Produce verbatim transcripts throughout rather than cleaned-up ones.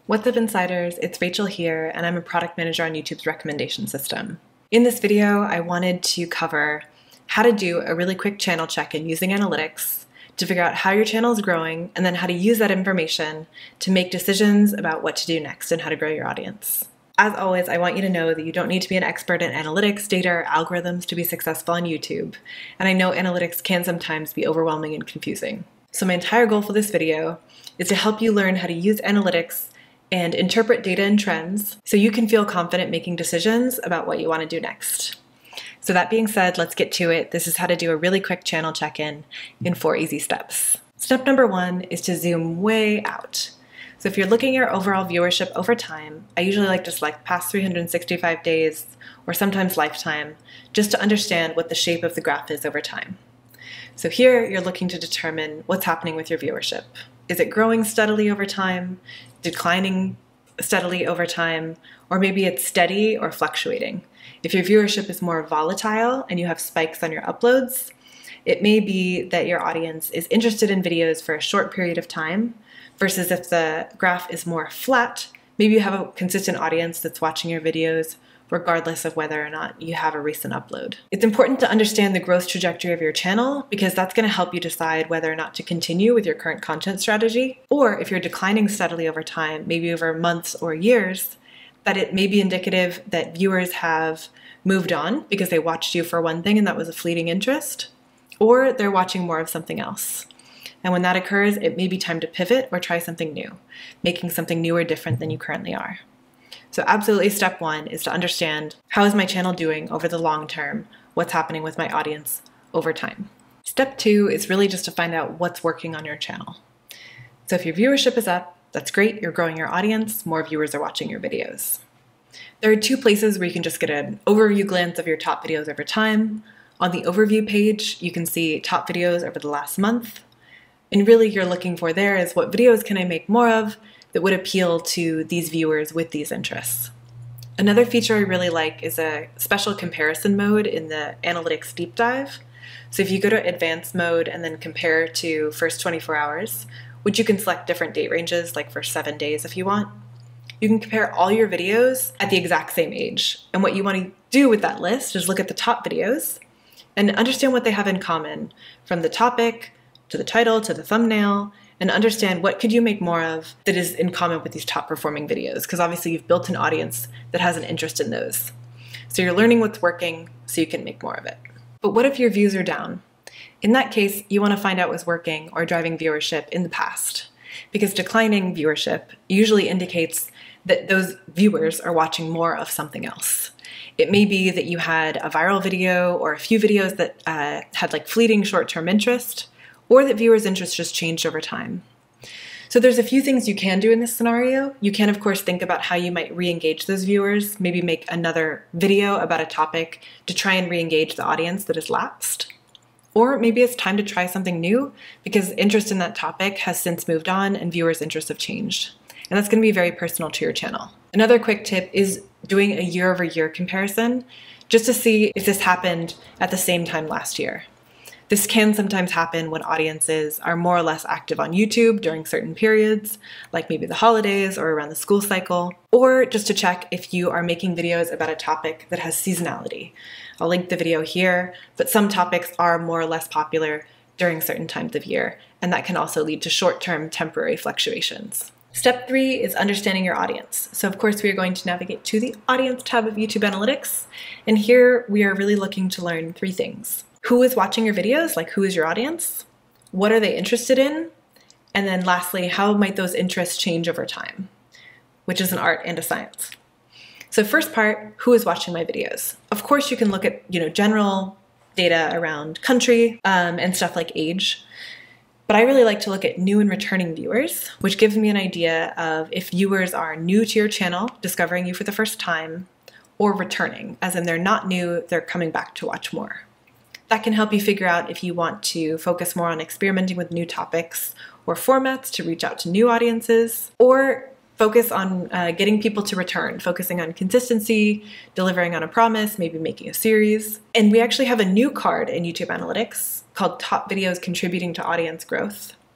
What's up, Insiders? It's Rachel here, and I'm a product manager on YouTube's recommendation system. In this video, I wanted to cover how to do a really quick channel check-in using analytics to figure out how your channel is growing, and then how to use that information to make decisions about what to do next and how to grow your audience. As always, I want you to know that you don't need to be an expert in analytics, data, or algorithms to be successful on YouTube, and I know analytics can sometimes be overwhelming and confusing. So my entire goal for this video is to help you learn how to use analytics and interpret data and trends so you can feel confident making decisions about what you want to do next. So that being said, let's get to it. This is how to do a really quick channel check-in in four easy steps. Step number one is to zoom way out. So if you're looking at your overall viewership over time, I usually like to select past three hundred sixty-five days or sometimes lifetime, just to understand what the shape of the graph is over time. So here you're looking to determine what's happening with your viewership. Is it growing steadily over time, declining steadily over time, or maybe it's steady or fluctuating? If your viewership is more volatile and you have spikes on your uploads, it may be that your audience is interested in videos for a short period of time, versus if the graph is more flat, maybe you have a consistent audience that's watching your videos regardless of whether or not you have a recent upload. It's important to understand the growth trajectory of your channel because that's going to help you decide whether or not to continue with your current content strategy, or if you're declining steadily over time, maybe over months or years, that it may be indicative that viewers have moved on because they watched you for one thing and that was a fleeting interest, or they're watching more of something else. And when that occurs, it may be time to pivot or try something new, making something new or different than you currently are. So absolutely step one is to understand, how is my channel doing over the long term? What's happening with my audience over time? Step two is really just to find out what's working on your channel. So if your viewership is up, that's great, you're growing your audience, more viewers are watching your videos. There are two places where you can just get an overview glance of your top videos over time. On the overview page, you can see top videos over the last month. And really you're looking for there is, what videos can I make more of that would appeal to these viewers with these interests? Another feature I really like is a special comparison mode in the analytics deep dive. So if you go to advanced mode and then compare to first twenty-four hours, which you can select different date ranges, like for seven days if you want, you can compare all your videos at the exact same age. And what you want to do with that list is look at the top videos and understand what they have in common, from the topic to the title to the thumbnail, and understand what could you make more of that is in common with these top performing videos, because obviously you've built an audience that has an interest in those. So you're learning what's working so you can make more of it. But what if your views are down? In that case, you want to find out what's working or driving viewership in the past, because declining viewership usually indicates that those viewers are watching more of something else. It may be that you had a viral video or a few videos that uh, had like fleeting short-term interest, or that viewers' interest just changed over time. So there's a few things you can do in this scenario. You can, of course, think about how you might re-engage those viewers, maybe make another video about a topic to try and re-engage the audience that has lapsed. Or maybe it's time to try something new because interest in that topic has since moved on and viewers' interests have changed. And that's going to be very personal to your channel. Another quick tip is doing a year-over-year comparison just to see if this happened at the same time last year. This can sometimes happen when audiences are more or less active on YouTube during certain periods, like maybe the holidays or around the school cycle, or just to check if you are making videos about a topic that has seasonality. I'll link the video here, but some topics are more or less popular during certain times of year, and that can also lead to short-term temporary fluctuations. Step three is understanding your audience. So of course we are going to navigate to the Audience tab of YouTube Analytics, and here we are really looking to learn three things. Who is watching your videos? Like, who is your audience? What are they interested in? And then lastly, how might those interests change over time? Which is an art and a science. So first part, who is watching my videos? Of course, you can look at, you know, general data around country um, and stuff like age. But I really like to look at new and returning viewers, which gives me an idea of if viewers are new to your channel, discovering you for the first time, or returning, as in they're not new, they're coming back to watch more. That can help you figure out if you want to focus more on experimenting with new topics or formats to reach out to new audiences, or focus on uh, getting people to return, focusing on consistency, delivering on a promise, maybe making a series. And we actually have a new card in YouTube Analytics called Top Videos Contributing to Audience Growth.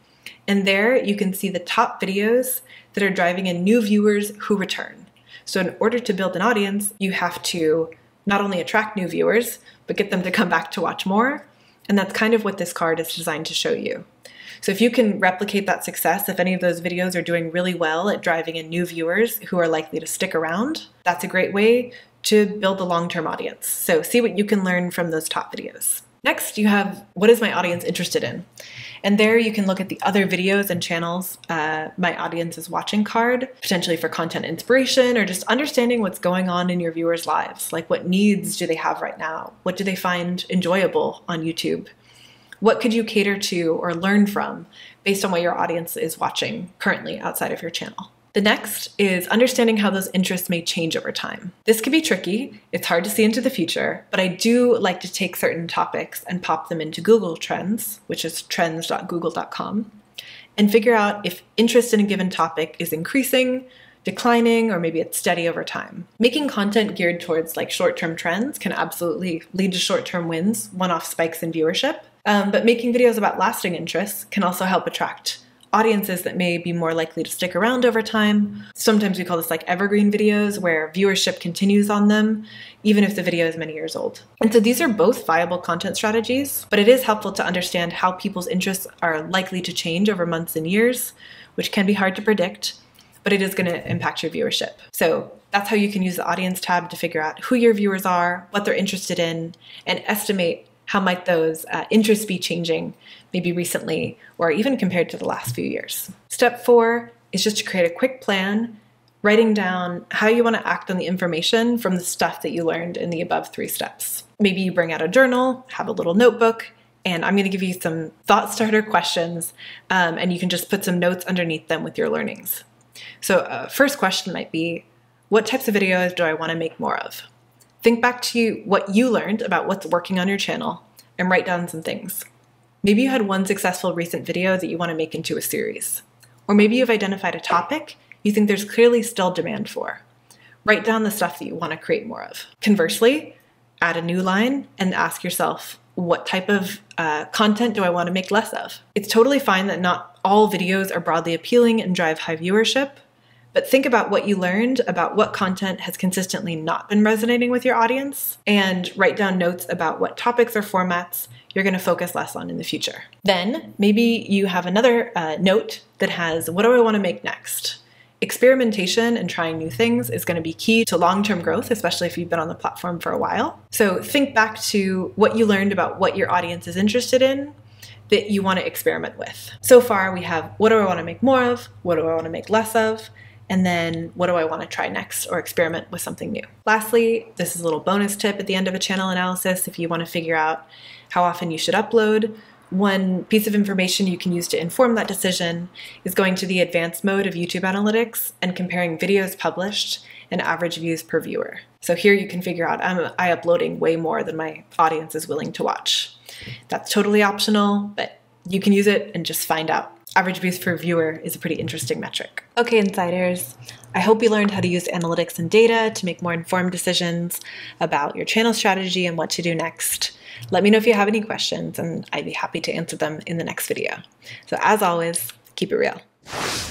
And there you can see the top videos that are driving in new viewers who return. So in order to build an audience, you have to not only attract new viewers, but get them to come back to watch more. And that's kind of what this card is designed to show you. So if you can replicate that success, if any of those videos are doing really well at driving in new viewers who are likely to stick around, that's a great way to build a long-term audience. So see what you can learn from those top videos. Next, you have, what is my audience interested in? And there you can look at the other videos and channels uh, my audience is watching card, potentially for content inspiration or just understanding what's going on in your viewers' lives. Like, what needs do they have right now? What do they find enjoyable on YouTube? What could you cater to or learn from based on what your audience is watching currently outside of your channel? The next is understanding how those interests may change over time. This can be tricky. It's hard to see into the future, but I do like to take certain topics and pop them into Google Trends, which is trends dot google dot com, and figure out if interest in a given topic is increasing, declining, or maybe it's steady over time. Making content geared towards like short-term trends can absolutely lead to short-term wins, one-off spikes in viewership, um, but making videos about lasting interests can also help attract audiences that may be more likely to stick around over time. Sometimes we call this like evergreen videos, where viewership continues on them, even if the video is many years old. And so these are both viable content strategies, but it is helpful to understand how people's interests are likely to change over months and years, which can be hard to predict, but it is going to impact your viewership. So that's how you can use the audience tab to figure out who your viewers are, what they're interested in, and estimate how might those uh, interests be changing, maybe recently or even compared to the last few years. Step four is just to create a quick plan, writing down how you want to act on the information from the stuff that you learned in the above three steps. Maybe you bring out a journal, have a little notebook, and I'm going to give you some thought starter questions, um, and you can just put some notes underneath them with your learnings. So uh, first question might be, what types of videos do I want to make more of? Think back to what you learned about what's working on your channel and write down some things. Maybe you had one successful recent video that you want to make into a series. Or maybe you've identified a topic you think there's clearly still demand for. Write down the stuff that you want to create more of. Conversely, add a new line and ask yourself, what type of uh, content do I want to make less of? It's totally fine that not all videos are broadly appealing and drive high viewership, but think about what you learned about what content has consistently not been resonating with your audience, and write down notes about what topics or formats you're going to focus less on in the future. Then maybe you have another uh, note that has, what do I want to make next? Experimentation and trying new things is going to be key to long-term growth, especially if you've been on the platform for a while. So think back to what you learned about what your audience is interested in that you want to experiment with. So far we have, what do I want to make more of? What do I want to make less of? And then what do I want to try next or experiment with something new? Lastly, this is a little bonus tip at the end of a channel analysis. If you want to figure out how often you should upload, one piece of information you can use to inform that decision is going to the advanced mode of YouTube analytics and comparing videos published and average views per viewer. So here you can figure out, am I uploading way more than my audience is willing to watch? That's totally optional, but you can use it and just find out. Average views per viewer is a pretty interesting metric. Okay, insiders, I hope you learned how to use analytics and data to make more informed decisions about your channel strategy and what to do next. Let me know if you have any questions, and I'd be happy to answer them in the next video. So as always, keep it real.